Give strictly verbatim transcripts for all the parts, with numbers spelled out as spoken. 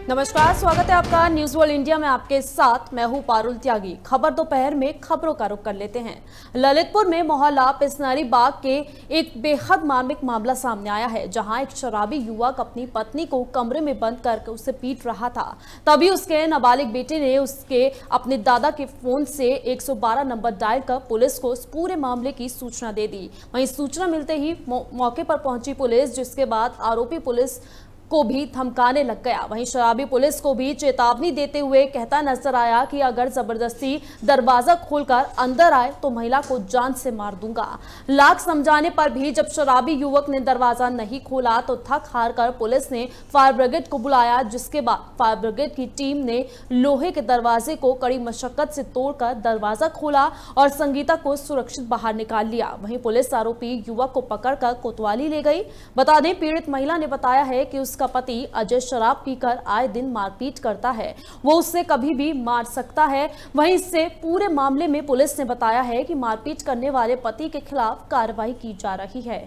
नमस्कार, स्वागत है आपका न्यूज वर्ल्ड इंडिया में। आपके साथ मैं हूं पारुल त्यागी। खबर दोपहर में खबरों का रुख कर लेते हैं। ललितपुर में मोहल्ला पिसनारी बाग के एक बेहद मार्मिक मामला सामने आया है, जहां एक शराबी युवक अपनी पत्नी को कमरे में बंद करके उसे पीट रहा था। तभी उसके नाबालिग बेटे ने उसके अपने दादा के फोन से एक सौ बारह नंबर डायल कर पुलिस को इस पूरे मामले की सूचना दे दी। वहीं सूचना मिलते ही मौके पर पहुंची पुलिस, जिसके बाद आरोपी पुलिस को भी धमकाने लग गया। वहीं शराबी पुलिस को भी चेतावनी देते हुए कहता नजर आया कि अगर जबरदस्ती दरवाजा खोलकर अंदर आए तो महिला को जान से मार दूंगा। लाख समझाने पर भी जब शराबी युवक ने दरवाजा नहीं खोला तो थक हार कर पुलिस ने फायर ब्रिगेड को बुलाया, जिसके बाद फायर ब्रिगेड की टीम ने लोहे के दरवाजे को कड़ी मशक्कत से तोड़कर दरवाजा खोला और संगीता को सुरक्षित बाहर निकाल लिया। वहीं पुलिस आरोपी युवक को पकड़कर कोतवाली ले गई। बता दें, पीड़ित महिला ने बताया है कि उस का पति अजय शराब पीकर आए दिन मारपीट करता है, वो उससे कभी भी मार सकता है। वहीं इससे पूरे मामले में पुलिस ने बताया है कि मारपीट करने वाले पति के खिलाफ कार्रवाई की जा रही है।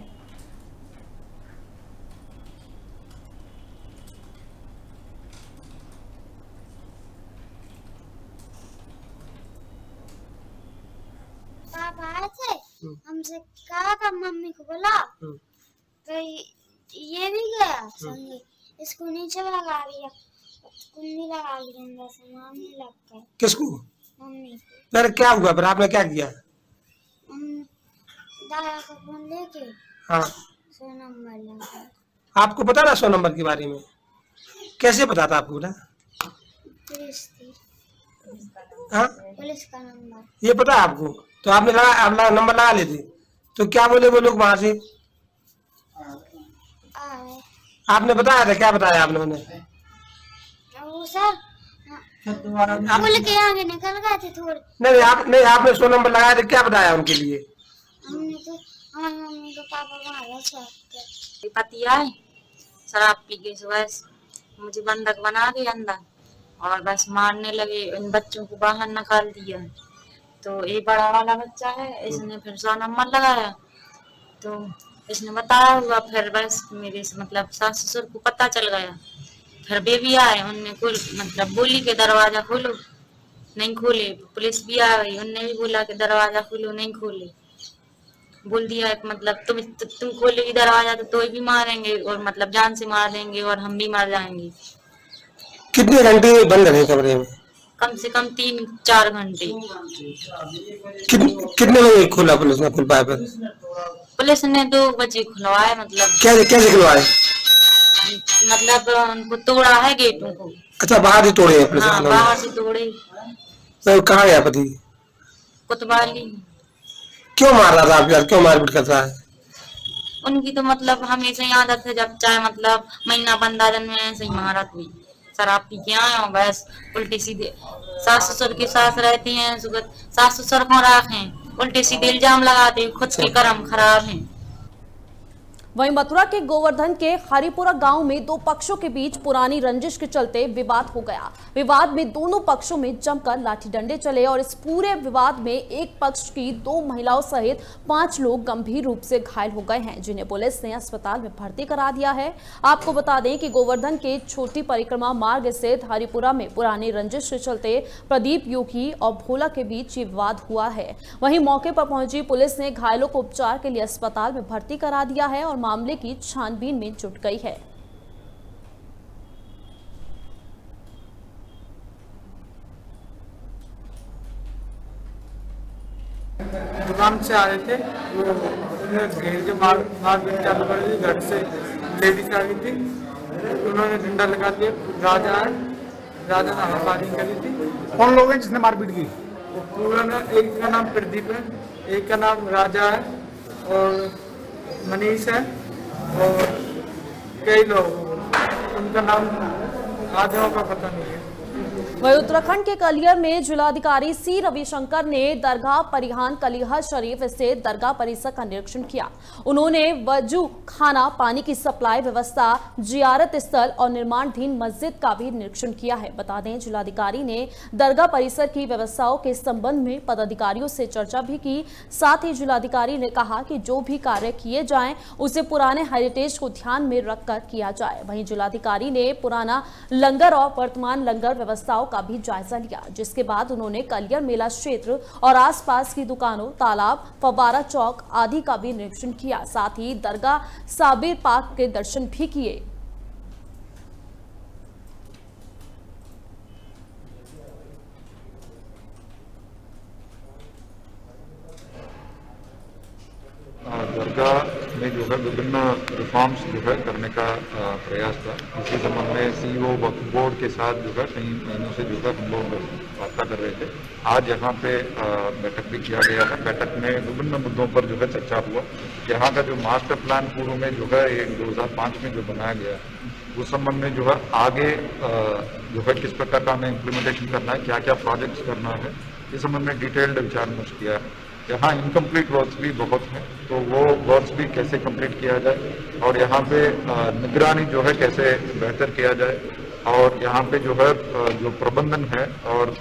पापा आए थे, हमसे कहा था मम्मी को बोला, तो ये भी गया संगे, इसको नीचे लगा दिया, कुंडी लगा लिया, अंदर से मारने लग गए। किसको? मम्मी को। फिर क्या हुआ? फिर आपने क्या किया? हम दादा का फोन लेके हाँ, सौ नंबर लगा। आपको पता ना सौ नंबर के बारे में? कैसे पता था आपको? ना पुलिस थी। हाँ, पुलिस का नंबर ये पता है आपको? तो आपने लगा, आप लगा, नंबर लगा लेते। तो क्या बोले वो लोग वहां से? आपने बताया था? क्या बताया आपने उन्हें? वो सर पुल के आगे निकल गए थे थोड़े। नहीं आप नहीं आपने सौ नंबर लगाया था, क्या बताया उनके लिए? हमने तो हमारी मम्मी को पापा मारा था। पति आए शराब पी के, सुबह मुझे बंधक बना के अंदर और बस मारने लगे। इन बच्चों को बाहर निकाल दिया। तो ये बड़ा वाला बच्चा है, इसने फिर सौ नंबर लगाया तो इसने बताया हुआ। फिर बस मेरे से मतलब सास ससुर को पता चल गया। फिर बेबी आए, उनने कुल मतलब बोली के दरवाजा खोलो, नहीं खोले। पुलिस भी आ गई, उनने भी बोला कि दरवाजा खोलो, नहीं खोले। बोल दिया मतलब तुम तु, तुम खोलेगी दरवाजा तो तो भी मारेंगे और मतलब जान से मार देंगे और हम भी मर जाएंगे। कितने घंटे बंद रहे कमरे में? कम से कम तीन चार घंटे। कित, कितने बजे खोला पुलिस ने? खुल पाया? फिर पुलिस ने दो बजे खुलवाए। मतलब कैसे कैसे खुलवाए? मतलब उनको तोड़ा है गेटों को। अच्छा, बाहर से तोड़े हैं पुलिस? हाँ, बाहर से तोड़े। तो कहाँ गया पति? कोतवाली। क्यों मार रहा था आप यार? क्यों मारपीट कर रहा है? उनकी तो मतलब हमेशा ही आदत है, जब चाहे मतलब महीना बंदा दिन में ऐसे ही मारा हुई। शराब पी के आए हो, बस उल्टी सीधे सास ससुर के साथ रहती हैं। सास ससुर को राखें, उल्टे सीधे इल्जाम लगाते, खुद के कर्म खराब हैं। वहीं मथुरा के गोवर्धन के हरिपुरा गांव में दो पक्षों के बीच पुरानी रंजिश के चलते विवाद हो गया। विवाद में दोनों पक्षों में जमकर लाठी डंडे चले और इस पूरे विवाद में एक पक्ष की दो महिलाओं सहित पांच लोग गंभीर रूप से घायल हो गए हैं, जिन्हें पुलिस ने अस्पताल में भर्ती करा दिया है। आपको बता दें कि गोवर्धन के छोटी परिक्रमा मार्ग स्थित हरिपुरा में पुरानी रंजिश के चलते प्रदीप योगी और भोला के बीच ये विवाद हुआ है। वहीं मौके पर पहुंची पुलिस ने घायलों को उपचार के लिए अस्पताल में भर्ती करा दिया है और मामले की छानबीन में जुट गई है। दुकान से आ रहे थे, वो घेर के मार मारपीट चालू कर दी। घर से लेडीज आ गई थी, उन्होंने डंडा लगा दिया। राजा है, राजा ने हमारी करी थी। कौन लोग हैं जिसने मारपीट की? पूरा ना, एक का नाम प्रदीप है, एक का नाम राजा है और मनीष है और कई लोग, उनका नाम आधों का पता नहीं है। वहीं उत्तराखंड के कलियर में जिलाधिकारी सी रविशंकर ने दरगाह परिहान कलिहर शरीफ स्थित दरगाह परिसर का निरीक्षण किया। उन्होंने वजू खाना, पानी की सप्लाई व्यवस्था, जियारत स्थल और निर्माणाधीन मस्जिद का भी निरीक्षण किया है। बता दें, जिलाधिकारी ने दरगाह परिसर की व्यवस्थाओं के संबंध में पदाधिकारियों से चर्चा भी की। साथ ही जिलाधिकारी ने कहा कि जो भी कार्य किए जाएं उसे पुराने हेरिटेज को ध्यान में रखकर किया जाए। वहीं जिलाधिकारी ने पुराना लंगर और वर्तमान लंगर व्यवस्थाओं का भी जायजा लिया, जिसके बाद उन्होंने कलियर मेला क्षेत्र और आसपास की दुकानों, तालाब, फव्वारा चौक आदि का भी निरीक्षण किया। साथ ही दरगाह साबिर पार्क के दर्शन भी किए। दरगाह में जो है विभिन्न रिफॉर्म्स जो है करने का प्रयास था। इसी संबंध में सीईओ वक्फ बोर्ड के साथ जो है कई महीनों से जो है हम लोग वार्ता कर रहे थे। आज यहाँ पे बैठक भी किया गया है। बैठक में विभिन्न मुद्दों पर जो है चर्चा हुआ। यहाँ का जो मास्टर प्लान पूर्व में जो है एक दो हजार पाँच में जो बनाया गया उस संबंध में जो है आगे जो है किस प्रकार का हमें इम्प्लीमेंटेशन करना है, क्या क्या प्रोजेक्ट्स करना है, इस संबंध में डिटेल्ड विचार विमर्श किया है। यहाँ इनकम्प्लीट वर्क्स भी बहुत हैं, तो वो वर्क्स भी कैसे कंप्लीट किया जाए और यहाँ पे निगरानी जो है कैसे बेहतर किया जाए और यहाँ पे जो है जो प्रबंधन है और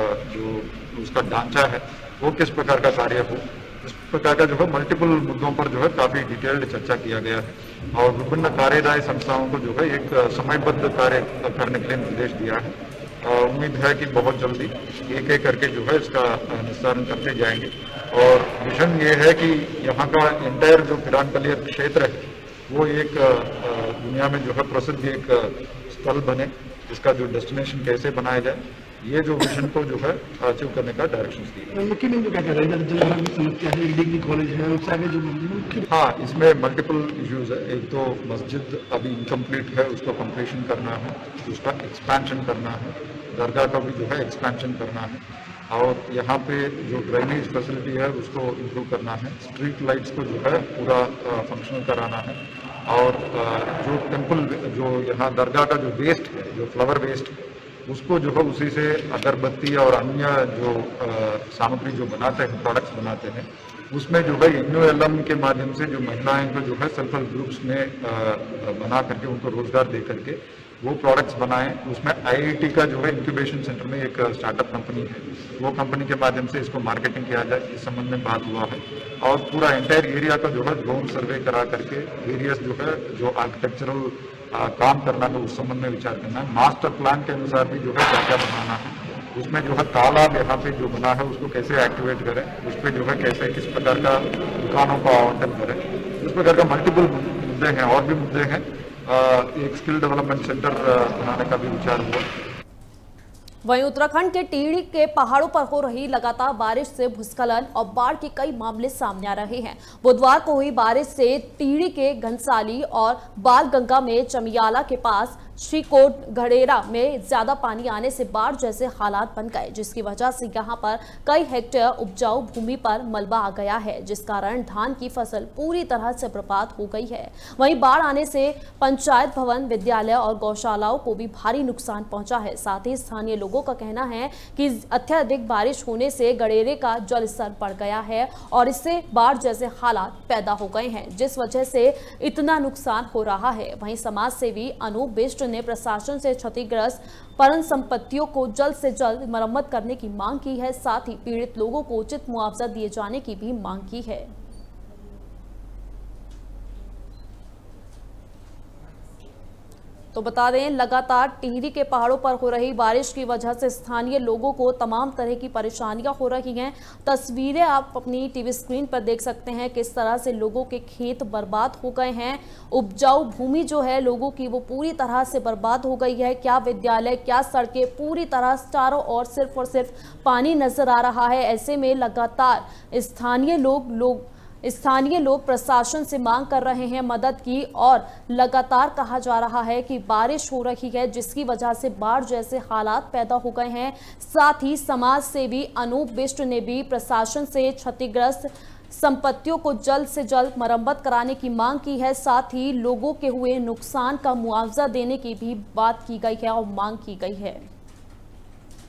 जो उसका ढांचा है वो किस प्रकार का कार्य हो, इस प्रकार का जो है मल्टीपल मुद्दों पर जो है काफी डिटेल्ड चर्चा किया गया है और विभिन्न कार्यदायी संस्थाओं को जो है एक समयबद्ध कार्य करने के लिए निर्देश दिया है। उम्मीद है कि बहुत जल्दी एक एक करके जो है इसका निस्तारण करते जाएंगे और मिशन ये है कि यहाँ का एंटायर जो पिरान कलियर क्षेत्र है वो एक दुनिया में जो है प्रसिद्ध एक स्थल बने, जिसका जो डेस्टिनेशन कैसे बनाया जाए, ये जो मिशन को जो है अचीव करने का डायरेक्शन दिए। मुख्यमंत्री क्या कह रहे हैं, जलवायु की समस्या है, डिग्री कॉलेज है, उससे आगे जो मुख्य हाँ इसमें मल्टीपल इश्यूज है। एक तो मस्जिद अभी इनकम्प्लीट है, उसको कंप्लीशन करना है, उसका एक्सपेंशन करना है, दरगाह का भी जो है एक्सपेंशन करना है और यहाँ पे जो ड्रेनेज फैसिलिटी है उसको इम्प्रूव करना है, स्ट्रीट लाइट्स को जो है पूरा फंक्शनल कराना है और जो टेम्पल जो यहाँ दरगाह का जो वेस्ट है, जो फ्लावर वेस्ट है, उसको जो है उसी से अगरबत्ती और अन्य जो सामग्री जो बनाते हैं, प्रोडक्ट्स बनाते हैं, उसमें जो है एन यू एल एम के माध्यम से जो महिलाएं को जो है सेल्फ हेल्प ग्रुप्स में बना करके उनको रोजगार दे करके वो प्रोडक्ट्स बनाएं। उसमें आई आई टी का जो है इंक्यूबेशन सेंटर में एक स्टार्टअप कंपनी है, वो कंपनी के माध्यम से इसको मार्केटिंग किया जाए, इस संबंध में बात हुआ है और पूरा एंटायर एरिया का जो है ड्रोन सर्वे करा करके वेरियस जो है जो आर्किटेक्चरल काम करना है उस संबंध में विचार करना है। मास्टर प्लान के अनुसार भी जो है क्या क्या बनाना है, उसमें जो है तालाब यहाँ पे जो बना है उसको कैसे एक्टिवेट करें, उस पर जो है कैसे किस प्रकार का दुकानों का आवंटन करें, इस प्रकार का मल्टीपल मुद्दे हैं और भी मुद्दे हैं। एक स्किल डेवलपमेंट सेंटर बनाने का भी विचार हुआ। वहीं उत्तराखंड के टिहरी के पहाड़ों पर हो रही लगातार बारिश से भूस्खलन और बाढ़ के कई मामले सामने आ रहे हैं। बुधवार को हुई बारिश से टिहरी के घनसाली और बालगंगा में चमियाला के पास श्रीकोट घड़ेरा में ज्यादा पानी आने से बाढ़ जैसे हालात बन गए, जिसकी वजह से यहां पर कई हेक्टेयर उपजाऊ भूमि पर मलबा आ गया है, जिस कारण धान की फसल पूरी तरह से बर्बाद हो गई है। वहीं बाढ़ आने से पंचायत भवन, विद्यालय और गौशालाओं को भी भारी नुकसान पहुंचा है। साथ ही स्थानीय लोगों का कहना है कि अत्यधिक बारिश होने से गड़ेरे का जल स्तर बढ़ गया है और इससे बाढ़ जैसे हालात पैदा हो गए हैं, जिस वजह से इतना नुकसान हो रहा है। वहीं समाज सेवी अनूप बिष्ट ने प्रशासन से क्षतिग्रस्त परन संपत्तियों को जल्द से जल्द मरम्मत करने की मांग की है। साथ ही पीड़ित लोगों को उचित मुआवजा दिए जाने की भी मांग की है। तो बता दें, लगातार टिहरी के पहाड़ों पर हो रही बारिश की वजह से स्थानीय लोगों को तमाम तरह की परेशानियां हो रही हैं। तस्वीरें आप अपनी टीवी स्क्रीन पर देख सकते हैं किस तरह से लोगों के खेत बर्बाद हो गए हैं। उपजाऊ भूमि जो है लोगों की वो पूरी तरह से बर्बाद हो गई है। क्या विद्यालय, क्या सड़कें, पूरी तरह चारों ओर सिर्फ और सिर्फ पानी नजर आ रहा है। ऐसे में लगातार स्थानीय लोग लोग स्थानीय लोग प्रशासन से मांग कर रहे हैं मदद की और लगातार कहा जा रहा है कि बारिश हो रही है जिसकी वजह से बाढ़ जैसे हालात पैदा हो गए हैं। साथ ही समाज सेवी अनूप बिष्ट ने भी प्रशासन से क्षतिग्रस्त संपत्तियों को जल्द से जल्द मरम्मत कराने की मांग की है। साथ ही लोगों के हुए नुकसान का मुआवजा देने की भी बात की गई है और मांग की गई है।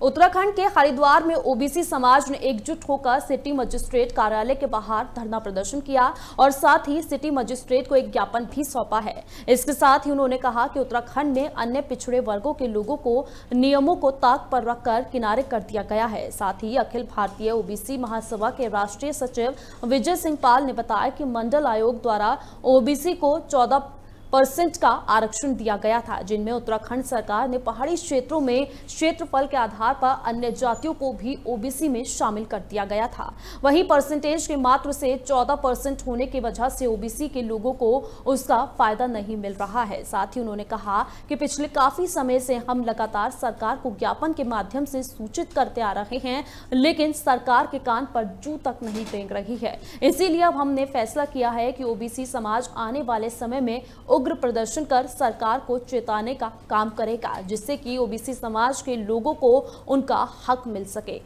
उत्तराखंड के हरिद्वार में ओबीसी समाज ने एकजुट होकर सिटी मजिस्ट्रेट कार्यालय के बाहर धरना प्रदर्शन किया और साथ ही सिटी मजिस्ट्रेट को एक ज्ञापन भी सौंपा है। इसके साथ ही उन्होंने कहा कि उत्तराखंड में अन्य पिछड़े वर्गों के लोगों को नियमों को ताक पर रखकर किनारे कर दिया गया है। साथ ही अखिल भारतीय ओबीसी महासभा के राष्ट्रीय सचिव विजय सिंह पाल ने बताया कि मंडल आयोग द्वारा ओबीसी को चौदह परसेंट का आरक्षण दिया गया था, जिनमें उत्तराखंड सरकार ने पहाड़ी क्षेत्रों में क्षेत्रफल के आधार पर अन्य जातियों को भी ओबीसी में शामिल कर दिया गया था। वहीं परसेंटेज के मात्र से चौदह परसेंट होने की वजह से ओबीसी के लोगों को उसका फायदा नहीं मिल रहा है। साथ ही उन्होंने कहा कि पिछले काफी समय से हम लगातार सरकार को ज्ञापन के माध्यम से सूचित करते आ रहे हैं, लेकिन सरकार के कान पर जू तक नहीं टेक रही है। इसीलिए अब हमने फैसला किया है कि ओबीसी समाज आने वाले समय में उग्र प्रदर्शन कर सरकार को चेताने का काम करेगा, जिससे कि ओबीसी समाज के लोगों को उनका हक मिल सके।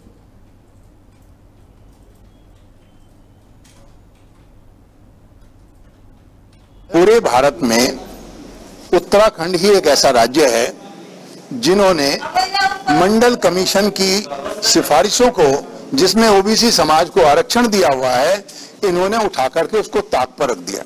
पूरे भारत में उत्तराखंड ही एक ऐसा राज्य है जिन्होंने मंडल कमीशन की सिफारिशों को, जिसमें ओबीसी समाज को आरक्षण दिया हुआ है, इन्होंने उठा करके उसको ताक पर रख दिया।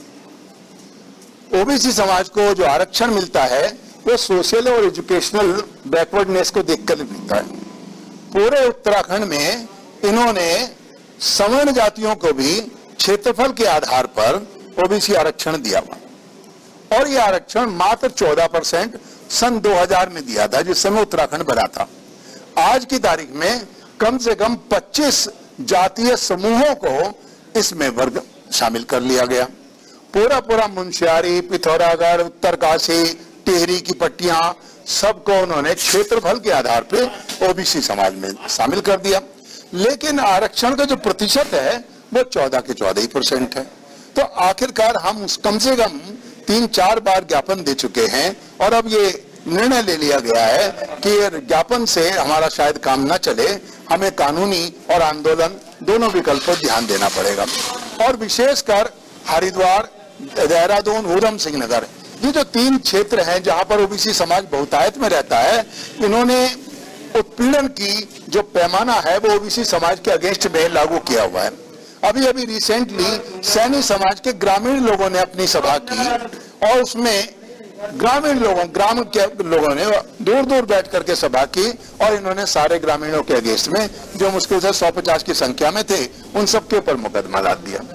ओबीसी समाज को जो आरक्षण मिलता है वो सोशल और एजुकेशनल बैकवर्डनेस को देखकर मिलता है। पूरे उत्तराखंड में इन्होंने सवर्ण जातियों को भी क्षेत्रफल के आधार पर ओबीसी आरक्षण दिया हुआ, और यह आरक्षण मात्र चौदह परसेंट सन दो हज़ार में दिया था, जिस समय उत्तराखंड बना था। आज की तारीख में कम से कम पच्चीस जातीय समूहों को इसमें वर्ग शामिल कर लिया गया। पूरा पूरा मुंशियारी, पिथौरागढ़, उत्तरकाशी, टिहरी की पट्टियां, सबको उन्होंने क्षेत्रफल के आधार पे ओबीसी समाज में शामिल कर दिया। लेकिन आरक्षण का जो प्रतिशत है वो चौदह के चौदह ही परसेंट है। तो आखिरकार हम कम से कम तीन चार बार ज्ञापन दे चुके हैं, और अब ये निर्णय ले लिया गया है कि ज्ञापन से हमारा शायद काम न चले, हमें कानूनी और आंदोलन दोनों विकल्प पर ध्यान देना पड़ेगा। और विशेषकर हरिद्वार, देहरादून, उधम सिंह नगर, ये जो तीन क्षेत्र हैं जहां पर ओबीसी समाज बहुतायत में रहता है, इन्होंने उत्पीड़न की जो पैमाना है वो ओबीसी समाज के अगेंस्ट में लागू किया हुआ है। अभी अभी रिसेंटली सैनी समाज के ग्रामीण लोगों ने अपनी सभा की, और उसमें ग्रामीण लोगों ग्राम के लोगों ने दूर दूर बैठ करके सभा की, और इन्होंने सारे ग्रामीणों के अगेंस्ट में, जो मुश्किल से सौ पचास की संख्या में थे, उन सबके ऊपर मुकदमा लाद दिया।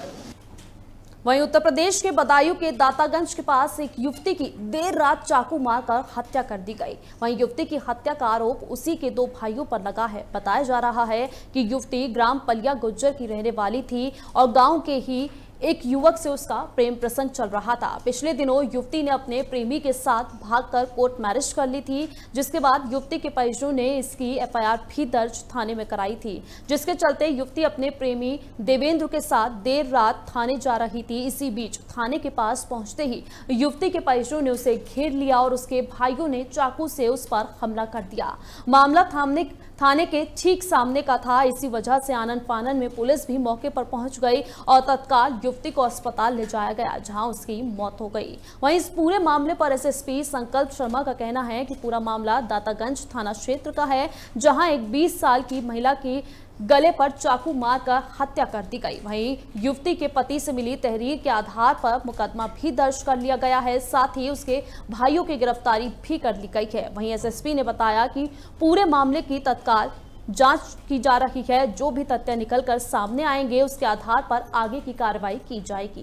वहीं उत्तर प्रदेश के बदायूं के दातागंज के पास एक युवती की देर रात चाकू मारकर हत्या कर दी गई। वहीं युवती की हत्या का आरोप उसी के दो भाइयों पर लगा है। बताया जा रहा है कि युवती ग्राम पलिया गुज्जर की रहने वाली थी और गांव के ही एक युवक से उसका प्रेम प्रसंग चल रहा था। पिछले दिनों युवती ने अपने प्रेमी के साथ भागकर कोर्ट मैरिज कर ली थी, जिसके बाद युवती के परिजनों ने इसकी एफ आई आर भी दर्ज थाने में कराई थी, जिसके चलते युवती अपने प्रेमी देवेंद्र के साथ देर रात थाने जा रही थी। इसी बीच थाने के पास पहुंचते ही युवती के परिजनों ने उसे घेर लिया और उसके भाइयों ने चाकू से उस पर हमला कर दिया। मामला थाने थाने के ठीक सामने का था। इसी वजह से आनन फानन में पुलिस भी मौके पर पहुंच गई और तत्काल युवती को अस्पताल ले जाया गया, जहां उसकी मौत हो गई। वहीं इस पूरे मामले पर एस एस पी संकल्प शर्मा का कहना है कि पूरा मामला दातागंज थाना क्षेत्र का है, जहां एक बीस साल की महिला की गले पर चाकू मारकर हत्या कर दी गई। वहीं युवती के पति से मिली तहरीर के आधार पर मुकदमा भी दर्ज कर लिया गया है, साथ ही उसके भाइयों की गिरफ्तारी भी कर ली गई है। वहीं एस एस पी ने बताया कि पूरे मामले की तत्काल जांच की जा रही है। जो भी तथ्य निकलकर सामने आएंगे उसके आधार पर आगे की कार्रवाई की जाएगी।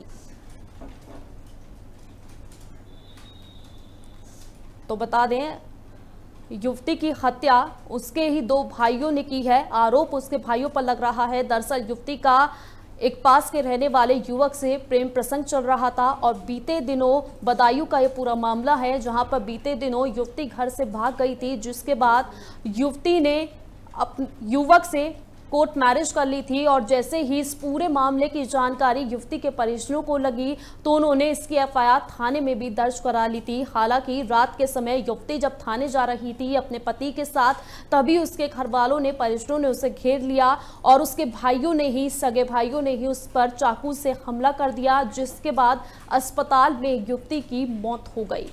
तो बता दें, युवती की हत्या उसके ही दो भाइयों ने की है। आरोप उसके भाइयों पर लग रहा है। दरअसल युवती का एक पास के रहने वाले युवक से प्रेम प्रसंग चल रहा था और बीते दिनों बदायूं का ये पूरा मामला है, जहां पर बीते दिनों युवती घर से भाग गई थी, जिसके बाद युवती ने अपने युवक से कोर्ट मैरिज कर ली थी। और जैसे ही इस पूरे मामले की जानकारी युवती के परिजनों को लगी तो उन्होंने इसकी एफ आई आर थाने में भी दर्ज करा ली थी। हालांकि रात के समय युवती जब थाने जा रही थी अपने पति के साथ, तभी उसके घर वालों ने, परिजनों ने उसे घेर लिया और उसके भाइयों ने ही, सगे भाइयों ने ही उस पर चाकू से हमला कर दिया, जिसके बाद अस्पताल में युवती की मौत हो गई।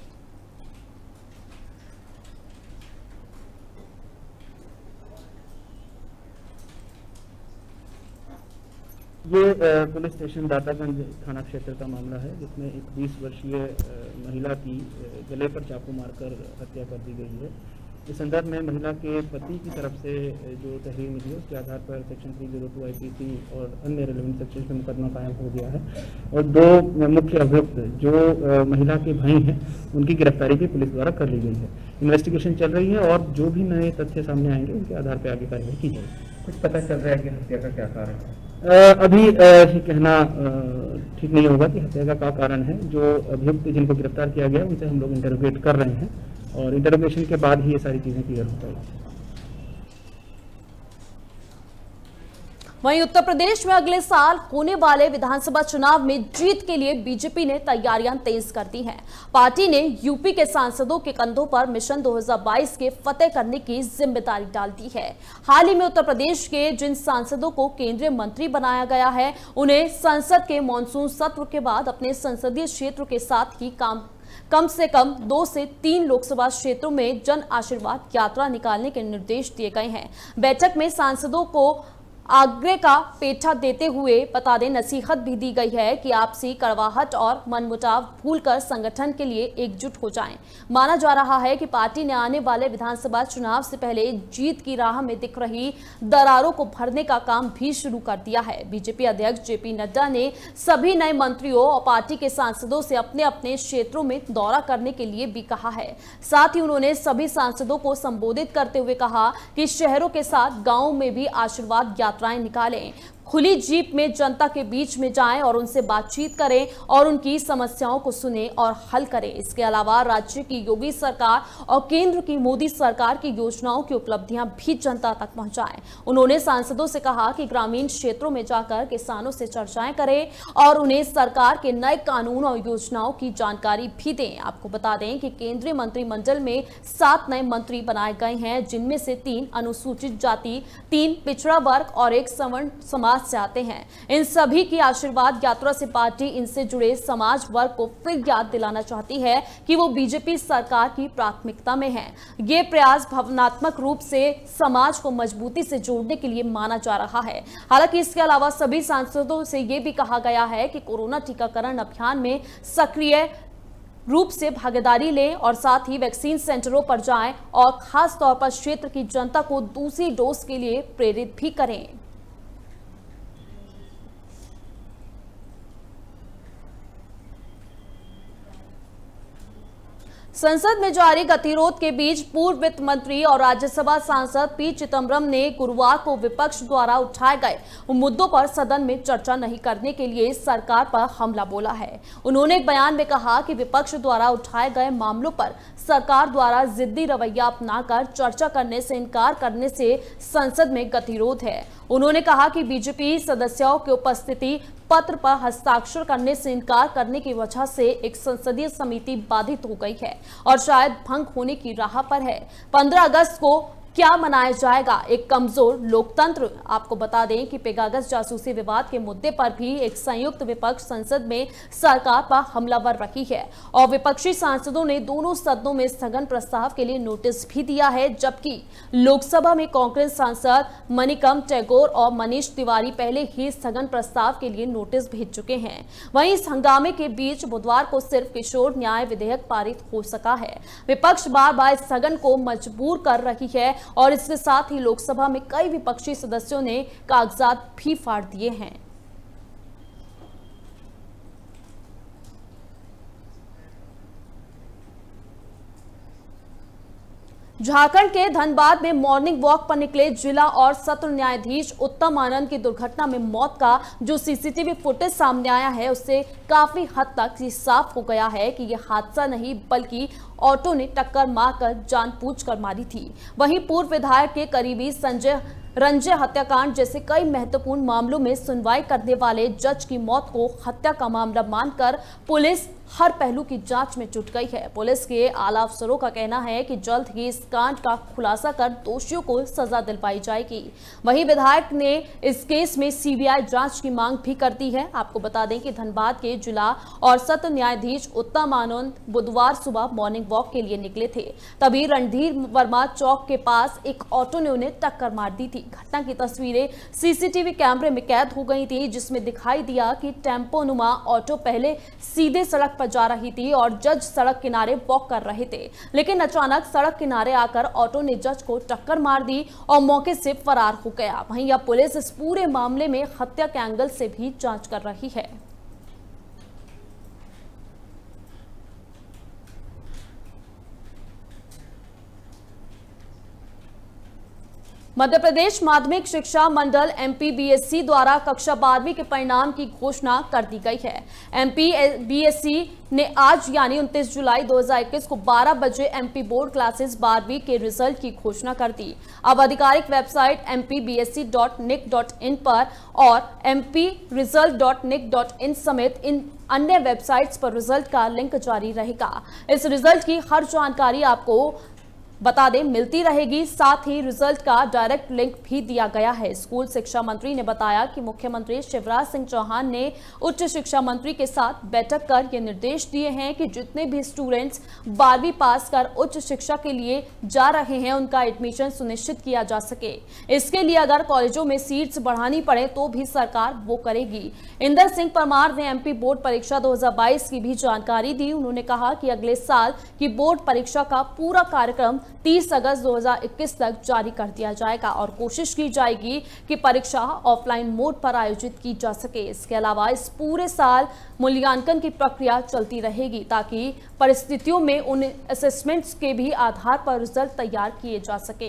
ये पुलिस स्टेशन दातागंज थाना क्षेत्र का मामला है, जिसमें एक बीस वर्षीय महिला की गले पर चाकू मारकर हत्या कर दी गई है। इस संदर्भ में महिला के पति की तरफ से जो तहरीर मिली है उसके आधार पर सेक्शन तीन सौ दो आईपीसी और अन्य रेलेवेंट सेक्शन में मुकदमा कायम हो गया है और दो मुख्य अभियुक्त जो महिला के भाई हैं उनकी गिरफ्तारी भी पुलिस द्वारा कर ली गई है। इन्वेस्टिगेशन चल रही है और जो भी नए तथ्य सामने आएंगे उनके आधार पर आगे कार्रवाई की जाएगी। कुछ पता चल रहा है कि हत्या का क्या कारण है? अभी ये कहना ठीक नहीं होगा कि हत्या का क्या कारण है। जो अभियुक्त जिनको गिरफ्तार किया गया उनसे हम लोग इंटरोगेट कर रहे हैं और इंटरोगेशन के बाद ही ये सारी चीजें क्लियर हो पाएगी। वहीं उत्तर प्रदेश में अगले साल होने वाले विधानसभा चुनाव में जीत के लिए बीजेपी ने तैयारियां तेज कर दी हैं। पार्टी ने यूपी के सांसदों के कंधों पर मिशन दो हज़ार बाईस के फतेह करने की जिम्मेदारी डाल दी है। हाल ही में उत्तर प्रदेश के जिन सांसदों को केंद्रीय मंत्री बनाया गया है उन्हें संसद के मानसून सत्र के बाद अपने संसदीय क्षेत्र के साथ ही काम कम से कम दो से तीन लोकसभा क्षेत्रों में जन आशीर्वाद यात्रा निकालने के निर्देश दिए गए हैं। बैठक में सांसदों को आग्रह का पेठा देते हुए बता दें नसीहत भी दी गई है कि आपसी कड़वाहट और मनमुटाव भूलकर संगठन के लिए एकजुट हो जाएं। माना जा रहा है कि पार्टी ने आने वाले विधानसभा चुनाव से पहले जीत की राह में दिख रही दरारों को भरने का काम भी शुरू कर दिया है। बीजेपी अध्यक्ष जेपी नड्डा ने सभी नए मंत्रियों और पार्टी के सांसदों से अपने अपने क्षेत्रों में दौरा करने के लिए भी कहा है। साथ ही उन्होंने सभी सांसदों को संबोधित करते हुए कहा कि शहरों के साथ गांवों में भी आशीर्वाद यात्राएं निकालें, खुली जीप में जनता के बीच में जाएं और उनसे बातचीत करें और उनकी समस्याओं को सुनें और हल करें। इसके अलावा राज्य की योगी सरकार और केंद्र की मोदी सरकार की योजनाओं की उपलब्धियां भी जनता तक पहुंचाएं। उन्होंने सांसदों से कहा कि ग्रामीण क्षेत्रों में जाकर किसानों से चर्चाएं करें और उन्हें सरकार के नए कानून और योजनाओं की जानकारी भी दें। आपको बता दें कि केंद्रीय मंत्रिमंडल में सात नए मंत्री बनाए गए हैं, जिनमें से तीन अनुसूचित जाति, तीन पिछड़ा वर्ग और एक सवर्ण समाज से आते हैं। इन सभी की आशीर्वाद यात्रा से पार्टी इनसे जुड़े समाज वर्ग को फिर याद दिलाना चाहती है कि वो बीजेपी सरकार की प्राथमिकता में है। ये प्रयास भावनात्मक रूप से समाज को मजबूती से जोड़ने के लिए माना जा रहा है। हालांकि इसके अलावा सभी सांसदों से ये भी कहा गया है कि कोरोना टीकाकरण अभियान में सक्रिय रूप से भागीदारी लें और साथ ही वैक्सीन सेंटरों पर जाएं और खास तौर पर क्षेत्र की जनता को दूसरी डोज के लिए प्रेरित भी करें। संसद में जारी गतिरोध के बीच पूर्व वित्त मंत्री और राज्यसभा सांसद पी चिदम्बरम ने गुरुवार को विपक्ष द्वारा उठाए गए मुद्दों पर सदन में चर्चा नहीं करने के लिए सरकार पर हमला बोला है। उन्होंने एक बयान में कहा कि विपक्ष द्वारा उठाए गए मामलों पर सरकार द्वारा जिद्दी रवैया अपनाकर चर्चा करने से इनकार करने से संसद में गतिरोध है। उन्होंने कहा कि बीजेपी सदस्यों की उपस्थिति पत्र पर हस्ताक्षर करने से इनकार करने की वजह से एक संसदीय समिति बाधित हो गई है और शायद भंग होने की राह पर है। पंद्रह अगस्त को क्या मनाया जाएगा? एक कमजोर लोकतंत्र। आपको बता दें कि पेगासस जासूसी विवाद के मुद्दे पर भी एक संयुक्त विपक्ष संसद में सरकार पर हमलावर रही है और विपक्षी सांसदों ने दोनों सदनों में स्थगन प्रस्ताव के लिए नोटिस भी दिया है, जबकि लोकसभा में कांग्रेस सांसद मणिकम टैगोर और मनीष तिवारी पहले ही स्थगन प्रस्ताव के लिए नोटिस भेज चुके हैं। वहीं इस हंगामे के बीच बुधवार को सिर्फ किशोर न्याय विधेयक पारित हो सका है। विपक्ष बार बार स्थगन को मजबूर कर रही है और इसके साथ ही लोकसभा में कई विपक्षी सदस्यों ने कागजात भी फाड़ दिए हैं। झारखंड के धनबाद में मॉर्निंग वॉक पर निकले जिला और सत्र न्यायाधीश उत्तम आनंद की दुर्घटना में मौत का जो सीसीटीवी फुटेज सामने आया है उससे काफी हद तक ये साफ हो गया है कि यह हादसा नहीं बल्कि ऑटो ने टक्कर मारकर जानबूझकर मारी थी। वहीं पूर्व विधायक के करीबी संजय रंजय हत्याकांड जैसे कई महत्वपूर्ण मामलों में सुनवाई करने वाले जज की मौत को हत्या का मामला मानकर पुलिस हर पहलू की जांच में जुट गई है। पुलिस के आला अफसरों का कहना है कि जल्द ही इस कांड का खुलासा कर दोषियों को सजा दिलवाई जाएगी। वहीं विधायक ने इस केस में सीबीआई जांच की मांग भी कर दी है। आपको बता दें कि धनबाद के जिला और सत्र न्यायाधीश उत्तम आनंद बुधवार सुबह मॉर्निंग मॉर्निंग वॉक के लिए निकले थे। तभी रणधीर वर्मा चौक के पास एक ऑटो ने उन्हें टक्कर मार दी थी। घटना की तस्वीरें सीसीटीवी कैमरे में कैद हो गई थी, जिसमें दिखाई दिया कि टेम्पो नुमा ऑटो पहले सीधे सड़क पर जा रही थी और जज सड़क किनारे वॉक कर रहे थे, लेकिन अचानक सड़क किनारे आकर ऑटो ने जज को टक्कर मार दी और मौके से फरार हो गया। वहीं अब पुलिस इस पूरे मामले में हत्या के एंगल से भी जांच कर रही है। मध्य प्रदेश माध्यमिक शिक्षा मंडल एमपीबीएससी द्वारा कक्षा बारहवीं के परिणाम की घोषणा कर दी गई है। एमपीबीएससी ने आज यानी उनतीस जुलाई दो हज़ार इक्कीस को बारह बजे एमपी बोर्ड क्लासेस बारहवीं के रिजल्ट की घोषणा कर दी। अब आधिकारिक website M P B S C dot nic dot in पर और M P result dot nic dot in समेत इन अन्य वेबसाइट्स पर रिजल्ट का लिंक जारी रहेगा। इस रिजल्ट की हर जानकारी आपको बता दें मिलती रहेगी। साथ ही रिजल्ट का डायरेक्ट लिंक भी दिया गया है। स्कूल शिक्षा मंत्री ने बताया कि मुख्यमंत्री शिवराज सिंह चौहान ने उच्च शिक्षा मंत्री के साथ बैठक कर ये निर्देश दिए हैं कि जितने भी स्टूडेंट्स बारहवीं पास कर उच्च शिक्षा के लिए जा रहे हैं उनका एडमिशन सुनिश्चित किया जा सके। इसके लिए अगर कॉलेजों में सीट्स बढ़ानी पड़े तो भी सरकार वो करेगी। इंदर सिंह परमार ने एमपी बोर्ड परीक्षा दो हज़ार बाईस की भी जानकारी दी। उन्होंने कहा कि अगले साल की बोर्ड परीक्षा का पूरा कार्यक्रम तीस अगस्त दो हज़ार इक्कीस तक जारी कर दिया जाएगा और कोशिश की जाएगी कि परीक्षा ऑफलाइन मोड पर आयोजित की जा सके। इसके अलावा इस पूरे साल मूल्यांकन की प्रक्रिया चलती रहेगी ताकि परिस्थितियों में उन असेसमेंट्स के भी आधार पर रिजल्ट तैयार किए जा सके।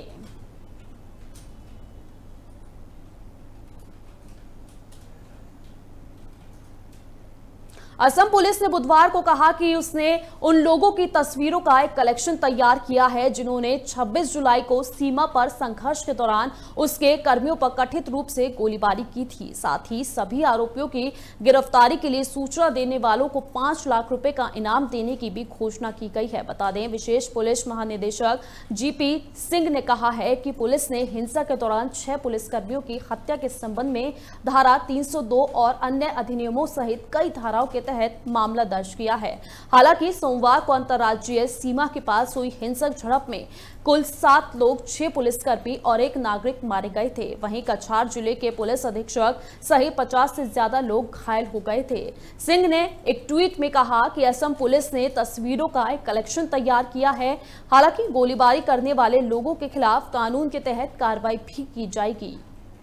असम पुलिस ने बुधवार को कहा कि उसने उन लोगों की तस्वीरों का एक कलेक्शन तैयार किया है जिन्होंने छब्बीस जुलाई को सीमा पर संघर्ष के दौरान उसके कर्मियों पर कथित रूप से गोलीबारी की थी। साथ ही सभी आरोपियों की गिरफ्तारी के लिए सूचना देने वालों को पांच लाख रुपए का इनाम देने की भी घोषणा की गई है। बता दें, विशेष पुलिस महानिदेशक जीपी सिंह ने कहा है कि पुलिस ने हिंसा के दौरान छह पुलिसकर्मियों की हत्या के संबंध में धारा तीन सौ दो और अन्य अधिनियमों सहित कई धाराओं के तहत मामला दर्ज किया है। हालांकि सोमवार को अंतर्राज्यीय सीमा के पास हुई हिंसक झड़प में कुल सात लोग, छह पुलिसकर्मी और एक नागरिक मारे गए थे। वहीं कछार जिले के पुलिस अधीक्षक सहित पचास से ज्यादा लोग घायल हो गए थे। सिंह ने एक ट्वीट में कहा कि असम पुलिस ने तस्वीरों का एक कलेक्शन तैयार किया है। हालांकि गोलीबारी करने वाले लोगों के खिलाफ कानून के तहत कार्रवाई भी की जाएगी।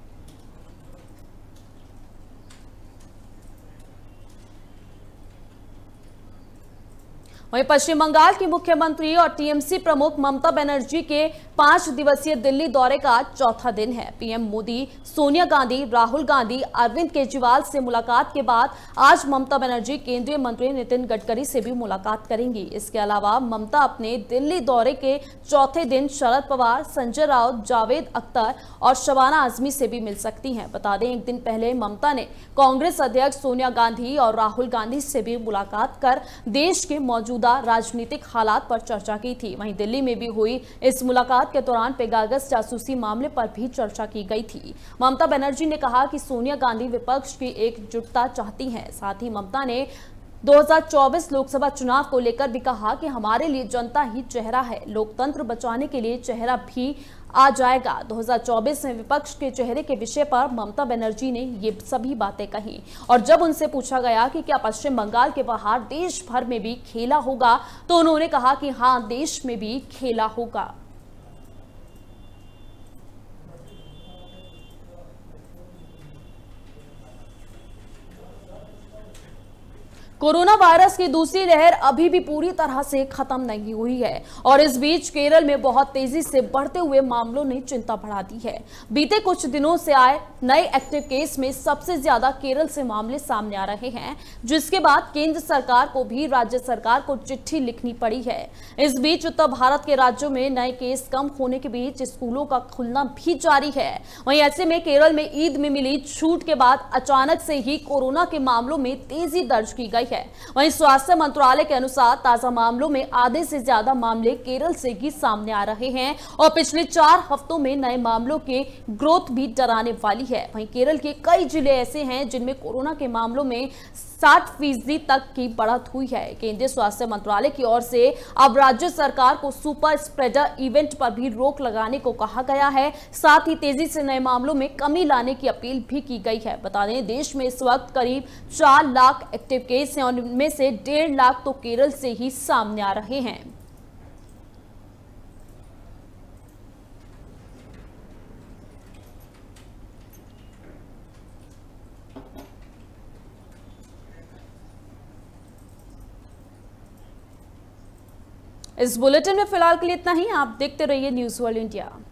वहीं पश्चिम बंगाल की मुख्यमंत्री और टीएमसी प्रमुख ममता बनर्जी के पांच दिवसीय दिल्ली दौरे का चौथा दिन है। पीएम मोदी, सोनिया गांधी, राहुल गांधी, अरविंद केजरीवाल से मुलाकात के बाद आज ममता बनर्जी केंद्रीय मंत्री नितिन गडकरी से भी मुलाकात करेंगी। इसके अलावा ममता अपने दिल्ली दौरे के चौथे दिन शरद पवार, संजय राउत, जावेद अख्तर और शबाना आजमी से भी मिल सकती हैं। बता दें, एक दिन पहले ममता ने कांग्रेस अध्यक्ष सोनिया गांधी और राहुल गांधी से भी मुलाकात कर देश के मौजूदा राजनीतिक हालात पर चर्चा की थी। वहीं दिल्ली में भी हुई इस मुलाकात के दौरान पेगासस जासूसी मामले पर भी चर्चा की गई थी। ममता बनर्जी ने कहा कि सोनिया गांधी विपक्ष की एकजुटता चाहती हैं। साथ ही ममता ने दो हज़ार चौबीस लोकसभा चुनाव को लेकर भी कहा कि हमारे लिए जनता ही चेहरा है, लोकतंत्र बचाने के लिए चेहरा भी आ जाएगा। दो हज़ार चौबीस में विपक्ष के चेहरे के विषय पर ममता बनर्जी ने ये सभी बातें कही और जब उनसे पूछा गया कि क्या पश्चिम बंगाल के बाहर देश भर में भी खेला होगा तो उन्होंने कहा कि हाँ, देश में भी खेला होगा। कोरोना वायरस की दूसरी लहर अभी भी पूरी तरह से खत्म नहीं हुई है और इस बीच केरल में बहुत तेजी से बढ़ते हुए मामलों ने चिंता बढ़ा दी है। बीते कुछ दिनों से आए नए एक्टिव केस में सबसे ज्यादा केरल से मामले सामने आ रहे हैं, जिसके बाद केंद्र सरकार को भी राज्य सरकार को चिट्ठी लिखनी पड़ी है। इस बीच उत्तर भारत के राज्यों में नए केस कम होने के बीच स्कूलों का खुलना भी जारी है। वहीं ऐसे में केरल में ईद में मिली छूट के बाद अचानक से ही कोरोना के मामलों में तेजी दर्ज की गई है। है। वहीं स्वास्थ्य मंत्रालय के अनुसार ताजा मामलों में आधे से ज्यादा मामले केरल से ही सामने आ रहे हैं और पिछले चार हफ्तों में नए मामलों के ग्रोथ भी डराने वाली है। वहीं केरल के कई जिले ऐसे हैं जिनमें कोरोना के मामलों में साठ फीसदी तक की बढ़त हुई है। केंद्रीय स्वास्थ्य मंत्रालय की ओर से अब राज्य सरकार को सुपर स्प्रेडर इवेंट पर भी रोक लगाने को कहा गया है। साथ ही तेजी से नए मामलों में कमी लाने की अपील भी की गई है। बता दें, देश में इस वक्त करीब चार लाख एक्टिव केस हैं और इनमें से डेढ़ लाख तो केरल से ही सामने आ रहे हैं। इस बुलेटिन में फिलहाल के लिए इतना ही। आप देखते रहिए न्यूज़ वर्ल्ड इंडिया।